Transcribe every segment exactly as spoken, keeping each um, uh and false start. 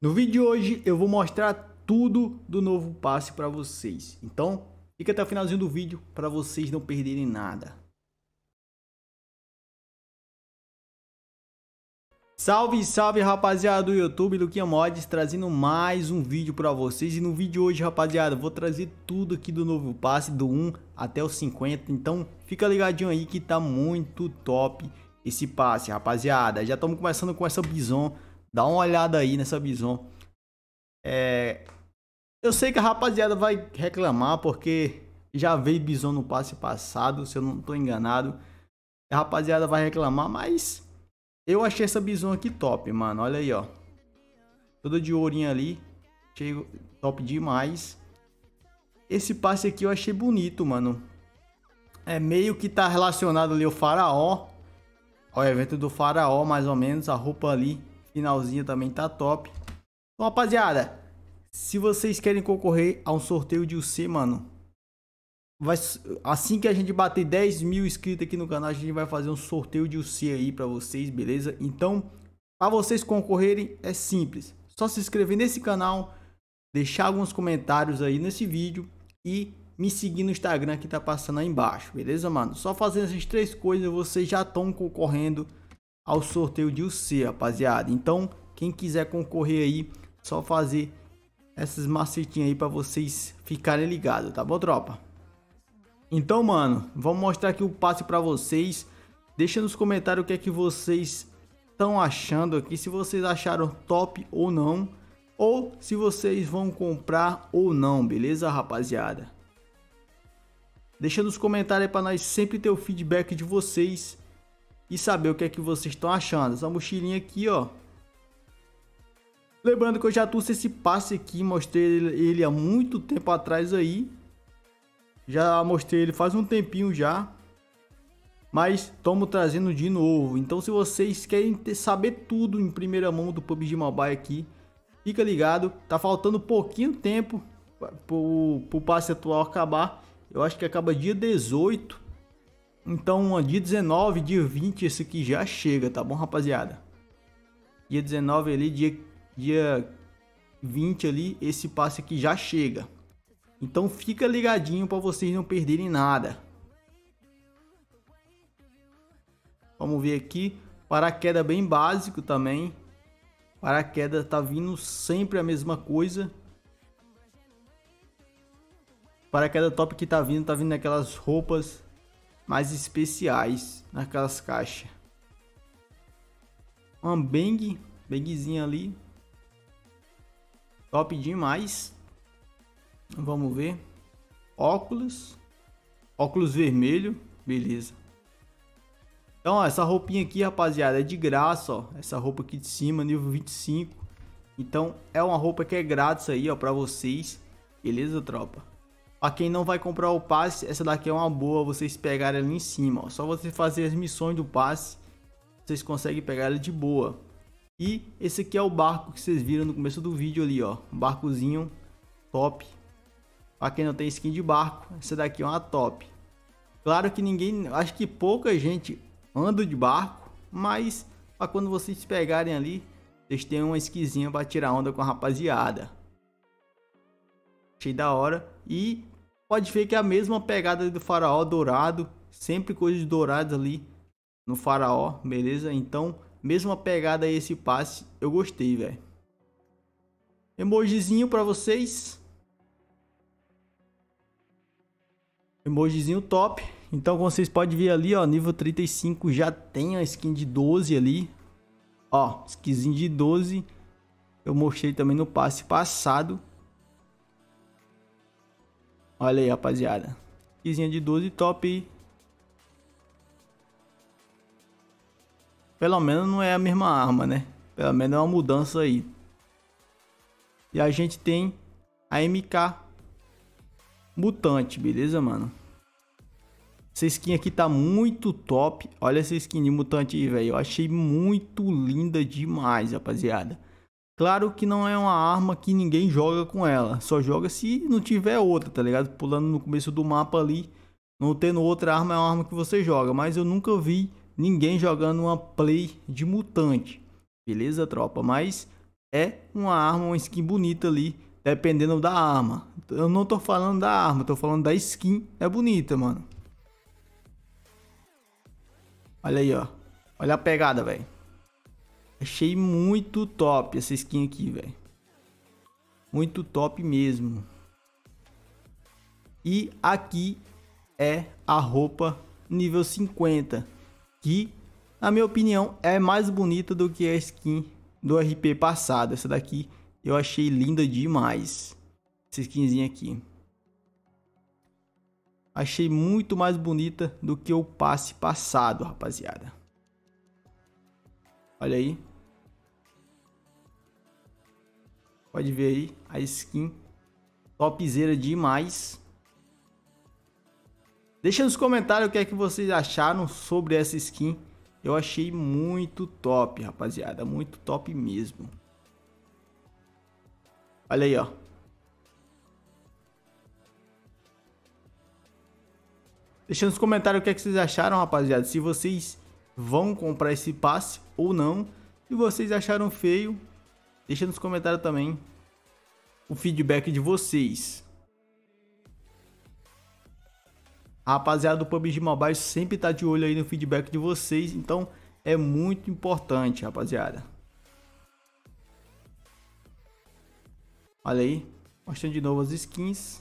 No vídeo de hoje eu vou mostrar tudo do novo passe para vocês. Então, fica até o finalzinho do vídeo para vocês não perderem nada. Salve, salve rapaziada do YouTube, Luquinha Mods trazendo mais um vídeo para vocês. E no vídeo de hoje, rapaziada, vou trazer tudo aqui do novo passe, do um até o cinquenta. Então, fica ligadinho aí que tá muito top esse passe, rapaziada. Já estamos começando com essa Bison. Dá uma olhada aí nessa Bison. É... Eu sei que a rapaziada vai reclamar porque já veio Bison no passe passado, se eu não tô enganado. A rapaziada vai reclamar, mas eu achei essa Bison aqui top, mano. Olha aí, ó. Toda de ourinho ali. Achei top demais. Esse passe aqui eu achei bonito, mano. É meio que tá relacionado ali ao faraó. Ao evento do faraó, mais ou menos. A roupa ali, finalzinha, também tá top. Então, rapaziada, se vocês querem concorrer a um sorteio de U C, mano, vai, assim que a gente bater dez mil inscritos aqui no canal, a gente vai fazer um sorteio de U C aí pra vocês, beleza? Então, para vocês concorrerem, é simples. Só se inscrever nesse canal, deixar alguns comentários aí nesse vídeo e me seguir no Instagram que tá passando aí embaixo, beleza, mano? Só fazendo essas três coisas, vocês já estão concorrendo ao sorteio de U C, rapaziada. Então, quem quiser concorrer aí, só fazer essas macetinhas aí para vocês ficarem ligados, tá bom, tropa? Então, mano, vamos mostrar aqui o passe para vocês. Deixa nos comentários o que é que vocês estão achando aqui, se vocês acharam top ou não, ou se vocês vão comprar ou não, beleza, rapaziada? Deixa nos comentários aí para nós sempre ter o feedback de vocês e saber o que é que vocês estão achando. Essa mochilinha aqui, ó. Lembrando que eu já trouxe esse passe aqui, mostrei ele há muito tempo atrás aí. Já mostrei ele faz um tempinho já. Mas estamos trazendo de novo. Então se vocês querem ter, saber tudo em primeira mão do P U B G Mobile aqui, fica ligado. Tá faltando pouquinho tempo para o passe atual acabar. Eu acho que acaba dia dezoito. Então dia dezenove, dia vinte esse aqui já chega, tá bom, rapaziada? Dia dezenove ali, dia... dia vinte ali, esse passe aqui já chega. Então fica ligadinho para vocês não perderem nada. Vamos ver aqui, paraquedas bem básico também. Paraquedas tá vindo sempre a mesma coisa. Paraquedas top que tá vindo, tá vindo naquelas roupas mais especiais, naquelas caixas. Uma bang, bangzinha ali. Top demais. Vamos ver. Óculos. Óculos vermelho. Beleza. Então, ó, essa roupinha aqui, rapaziada, é de graça, ó. Essa roupa aqui de cima, nível vinte e cinco. Então, é uma roupa que é grátis aí, ó, pra vocês. Beleza, tropa? Pra quem não vai comprar o passe, essa daqui é uma boa vocês pegarem ali em cima, ó. Só você fazer as missões do passe, vocês conseguem pegar ela de boa. E esse aqui é o barco que vocês viram no começo do vídeo ali, ó. Um barcozinho top. Pra quem não tem skin de barco, essa daqui é uma top. Claro que ninguém, acho que pouca gente anda de barco, mas pra quando vocês pegarem ali, vocês têm uma skinzinha pra tirar onda com a rapaziada. Achei da hora. E pode ver que é a mesma pegada do faraó dourado. Sempre coisas douradas ali no faraó, beleza? Então, mesma pegada aí esse passe, eu gostei, velho. Emojizinho pra vocês. Emojizinho top. Então, como vocês podem ver ali, ó, nível trinta e cinco já tem a skin de doze ali. Ó, skinzinho de doze. Eu mostrei também no passe passado. Olha aí, rapaziada. Skinzinha de doze top aí. Pelo menos não é a mesma arma, né? Pelo menos é uma mudança aí. E a gente tem a M K Mutante, beleza, mano? Essa skin aqui tá muito top. Olha essa skin de mutante aí, velho. Eu achei muito linda demais, rapaziada. Claro que não é uma arma que ninguém joga com ela. Só joga se não tiver outra, tá ligado? Pulando no começo do mapa ali, não tendo outra arma, é uma arma que você joga. Mas eu nunca vi ninguém jogando uma play de mutante. Beleza, tropa? Mas é uma arma, uma skin bonita ali, dependendo da arma. Eu não tô falando da arma, tô falando da skin, é bonita, mano. Olha aí, ó. Olha a pegada, velho. Achei muito top essa skin aqui, velho. Muito top mesmo. E aqui é a roupa nível cinquenta, que na minha opinião é mais bonita do que a skin do R P passado. Essa daqui eu achei linda demais. Essa skinzinha aqui. Achei muito mais bonita do que o passe passado, rapaziada. Olha aí. Pode ver aí a skin. Topzera demais. Deixa nos comentários o que é que vocês acharam sobre essa skin. Eu achei muito top, rapaziada. Muito top mesmo. Olha aí, ó. Deixa nos comentários o que é que vocês acharam, rapaziada. Se vocês vão comprar esse passe ou não. Se vocês acharam feio, deixa nos comentários também o feedback de vocês. A rapaziada do P U B G Mobile sempre tá de olho aí no feedback de vocês, então é muito importante, rapaziada. Olha aí, mostrando de novo as skins.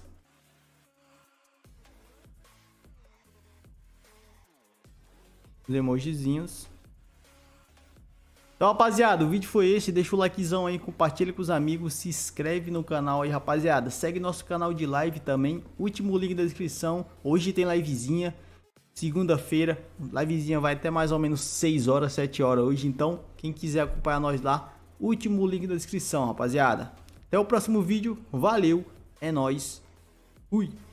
Os emojizinhos. Então, rapaziada, o vídeo foi esse. Deixa o likezão aí, compartilha com os amigos, se inscreve no canal aí, rapaziada. Segue nosso canal de live também. Último link da descrição. Hoje tem livezinha. Segunda-feira. Livezinha vai até mais ou menos seis horas, sete horas hoje. Então, quem quiser acompanhar nós lá, último link da descrição, rapaziada. Até o próximo vídeo. Valeu. É nóis. Fui.